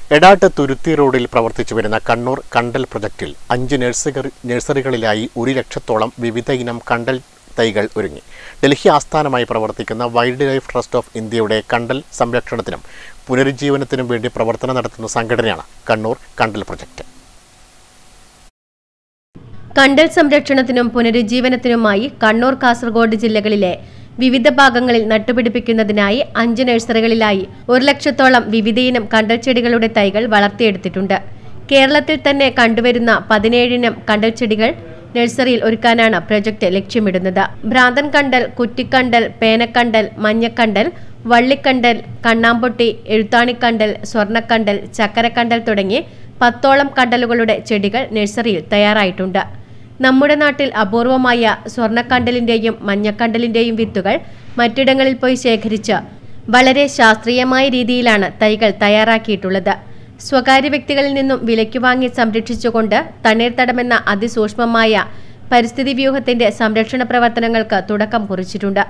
എടാട്ട് തുരുത്തി റോഡിൽ പ്രവർത്തിച്ചു വരുന്ന കണ്ണൂർ കണ്ടൽ പ്രൊജക്റ്റിൽ 5 നഴ്സറികളിലായി 1 ലക്ഷത്തോളം വിവിധ ഇനം കണ്ടൽ തൈകൾ ഒരുങ്ങി. ഡൽഹി ആസ്ഥാനമായി പ്രവർത്തിക്കുന്ന വൈൽഡ് ലൈഫ് ട്രസ്റ്റ് ഓഫ് ഇന്ത്യയുടെ കണ്ടൽ സംരക്ഷണത്തിനും പുനരുജ്ജീവനത്തിനും വേണ്ടി പ്രവർത്തനം നടത്തുന്ന സംഘടനയാണ് കണ്ണൂർ കണ്ടൽ പ്രൊജക്റ്റ്. കണ്ടൽ സംരക്ഷണത്തിനും പുനരുജ്ജീവനത്തിനുമായി കണ്ണൂർ, കാസർഗോഡ് ജില്ലകളിലെ വിവിധ ഭാഗങ്ങളിൽ നട്ടുപിടിപ്പിക്കുന്നതിനായി 5 നഴ്സറികളിലായി 1 ലക്ഷത്തോളം വിവിധയിനം കണ്ടൽ ചെടികളുടെ തൈകൾ വളർത്തിയെടുത്തിട്ടുണ്ട്. കേരളത്തിൽ തന്നെ കണ്ടുവരുന്ന 17 ഇനം കണ്ടൽ ചെടികൾ നഴ്സറിയിൽ ഒരുക്കാനാണ് പ്രൊജക്ട് ലക്ഷ്യമിടുന്നത്. ഭ്രാന്തൻ കണ്ടൽ, കുറ്റിക്കണ്ടൽ, പേനക്കണ്ടൽ, മഞ്ഞക്കണ്ടൽ, വള്ളിക്കണ്ടൽ, കണ്ണാമ്പൊട്ടി, എഴുത്താണിക്കണ്ടൽ, സ്വർണ്ണക്കണ്ടൽ, ചക്കരക്കണ്ടൽ തുടങ്ങി 10ഓളം കണ്ടലുകളുടെ ചെടികൾ നഴ്സറിയിൽ തയ്യാറായിട്ടുണ്ട്. നമ്മുടെ നാട്ടിൽ അപൂർവമായ സ്വർണ്ണക്കണ്ടലിന്റെയും മഞ്ഞക്കണ്ടലിന്റെയും വിത്തുകൾ മറ്റിടങ്ങളിൽ പോയി ശേഖരിച്ച് വളരെ ശാസ്ത്രീയമായ രീതിയിലാണ് തൈകൾ തയ്യാറാക്കിയിട്ടുള്ളത്. സ്വകാര്യ വ്യക്തികളിൽ നിന്നും വിലയ്ക്ക് വാങ്ങി സംരക്ഷിച്ചുകൊണ്ട് തണ്ണീർത്തടമെന്ന അതിസൂക്ഷ്മമായ പരിസ്ഥിതി വ്യൂഹത്തിന്റെ സംരക്ഷണ പ്രവർത്തനങ്ങൾക്ക് തുടക്കം കുറിച്ചിട്ടുണ്ട്.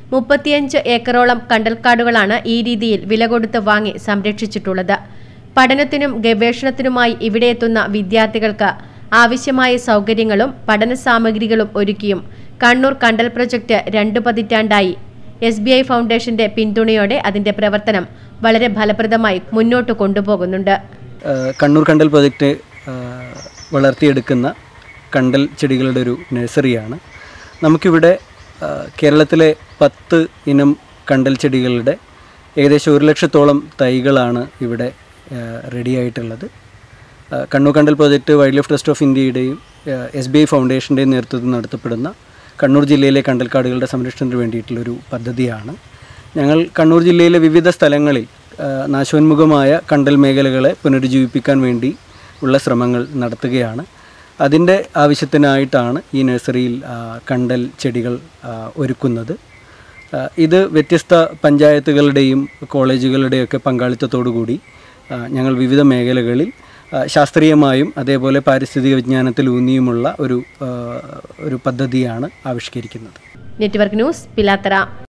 35 ഏക്കറോളം കണ്ടൽക്കാടുകളാണ് ഈ രീതിയിൽ വില കൊടുത്ത് വാങ്ങി സംരക്ഷിച്ചിട്ടുള്ളത്. പഠനത്തിനും ഗവേഷണത്തിനുമായി ഇവിടെ എത്തുന്ന വിദ്യാർത്ഥികൾക്ക് ആവശ്യമായ സൗകര്യങ്ങളും പഠന സാമഗ്രികളും ഒരുക്കിയും കണ്ണൂർ കണ്ടൽ പ്രൊജക്ട് 2 പതിറ്റാണ്ടായി SBI ഫൗണ്ടേഷന്റെ പിന്തുണയോടെ അതിന്റെ പ്രവർത്തനം വളരെ ഫലപ്രദമായി മുന്നോട്ട് കൊണ്ടുപോകുന്നുണ്ട്. കണ്ണൂർ കണ്ടൽ പ്രൊജക്ട് വളർത്തിയെടുക്കുന്ന കണ്ടൽ ചെടികളുടെ ഒരു നഴ്സറിയാണ്. നമുക്കിവിടെ കേരളത്തിലെ 10 ഇനം കണ്ടൽ ചെടികളുടെ ഏകദേശം 1 ലക്ഷത്തോളം തൈകളാണ് ഇവിടെ റെഡിയായിട്ടുള്ളത്. Kannur Kandal project wildlife trust of ഇന്ത്യയുടെയും SBI ഫൗണ്ടേഷൻ്റെയും നേതൃത്വത്തിൽ നടത്തപ്പെടുന്ന കണ്ണൂർ ജില്ലയിലെ കണ്ടൽക്കാടുകളുടെ സംരക്ഷണത്തിന് വേണ്ടിയിട്ടുള്ളൊരു പദ്ധതിയാണ്. ഞങ്ങൾ കണ്ണൂർ ജില്ലയിലെ വിവിധ സ്ഥലങ്ങളിൽ നാശോന്മുഖമായ കണ്ടൽ മേഖലകളെ പുനരുജ്ജീവിപ്പിക്കാൻ വേണ്ടി ഉള്ള ശ്രമങ്ങൾ നടത്തുകയാണ്. അതിൻ്റെ ആവശ്യത്തിനായിട്ടാണ് ഈ നഴ്സറിയിൽ കണ്ടൽ ചെടികൾ ഒരുക്കുന്നത്. ഇത് വ്യത്യസ്ത പഞ്ചായത്തുകളുടെയും കോളേജുകളുടെയൊക്കെ പങ്കാളിത്തത്തോടു കൂടി ഞങ്ങൾ വിവിധ മേഖലകളിൽ ശാസ്ത്രീയമായും അതേപോലെ പാരിസ്ഥിതിക വിജ്ഞാനത്തിൽ ഊന്നിയുമുള്ള ഒരു പദ്ധതിയാണ് ആവിഷ്കരിക്കുന്നത്. Network news, Pilathara.